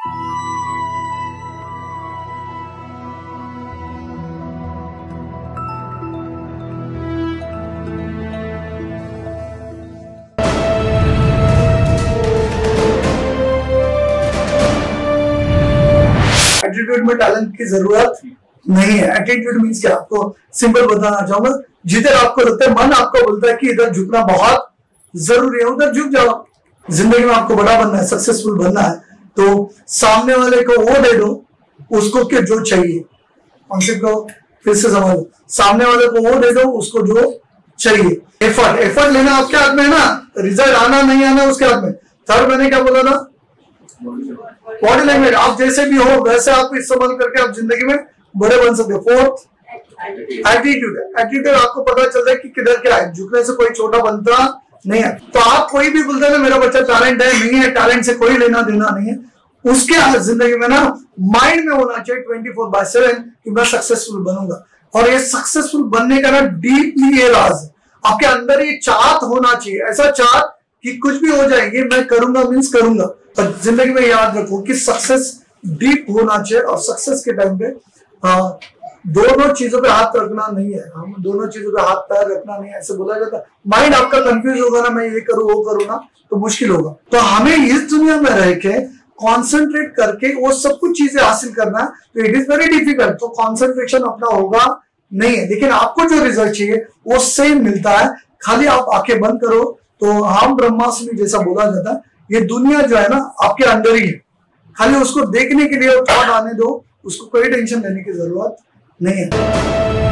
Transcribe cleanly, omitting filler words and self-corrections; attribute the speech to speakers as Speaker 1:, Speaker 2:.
Speaker 1: Attitude में talent की जरूरत नहीं है। एटीट्यूड मीन्स क्या, आपको सिंपल बताना चाहूंगा, जिधर आपको लगता है, मन आपको बोलता है कि इधर झुकना बहुत जरूरी है, उधर झुक जाओ। जिंदगी में आपको बड़ा बनना है, सक्सेसफुल बनना है, तो सामने वाले को वो दे दो उसको के जो चाहिए। कॉन्सेप्ट को फिर से समझ लो, सामने वाले को वो दे दो उसको जो चाहिए। एफर्ट लेना आपके हाथ में है ना, रिजल्ट आना नहीं आना उसके हाथ में। थर्ड मैंने क्या बोला था, बॉडी लैंग्वेज, आप जैसे भी हो वैसे आप इस्तेमाल करके आप जिंदगी में बड़े बन सकते हो। फोर्थ एटीट्यूड, एटीट्यूड आपको पता चलता है कि किधर क्या है, झुकने से कोई छोटा बनता नहीं है। तो आप कोई भी बोलते हैं ना मेरा बच्चा टैलेंट है, नहीं है, टैलेंट से कोई लेना देना नहीं है, उसके जिंदगी में ना माइंड में होना चाहिए 24/7 कि मैं सक्सेसफुल बनूंगा। और ये सक्सेसफुल बनने का ना डीपली ये राज, आपके अंदर ये चाहत होना चाहिए, ऐसा चाहत कि कुछ भी हो जाए ये मैं करूंगा मीन्स करूंगा। और जिंदगी में याद रखो कि सक्सेस डीप होना चाहिए, और सक्सेस के टाइम पे दोनों चीजों पे हाथ रखना नहीं है, हम दोनों चीजों पे हाथ पैर रखना नहीं है, ऐसे बोला जाता है। माइंड आपका कंफ्यूज होगा ना, मैं ये करूँ वो करूँ ना, तो मुश्किल होगा। तो हमें इस दुनिया में रह के कॉन्सेंट्रेट करके वो सब कुछ चीजें हासिल करना है, तो इट इज वेरी डिफिकल्ट। तो कॉन्सेंट्रेशन अपना होगा नहीं है, लेकिन आपको जो रिजल्ट चाहिए वो सेम मिलता है। खाली आप आंखें बंद करो तो हम ब्रह्मास्मि जैसा बोला जाता है, ये दुनिया जो है ना आपके अंदर ही है, खाली उसको देखने के लिए थॉट आने दो, उसको कोई टेंशन लेने की जरूरत नहीं है।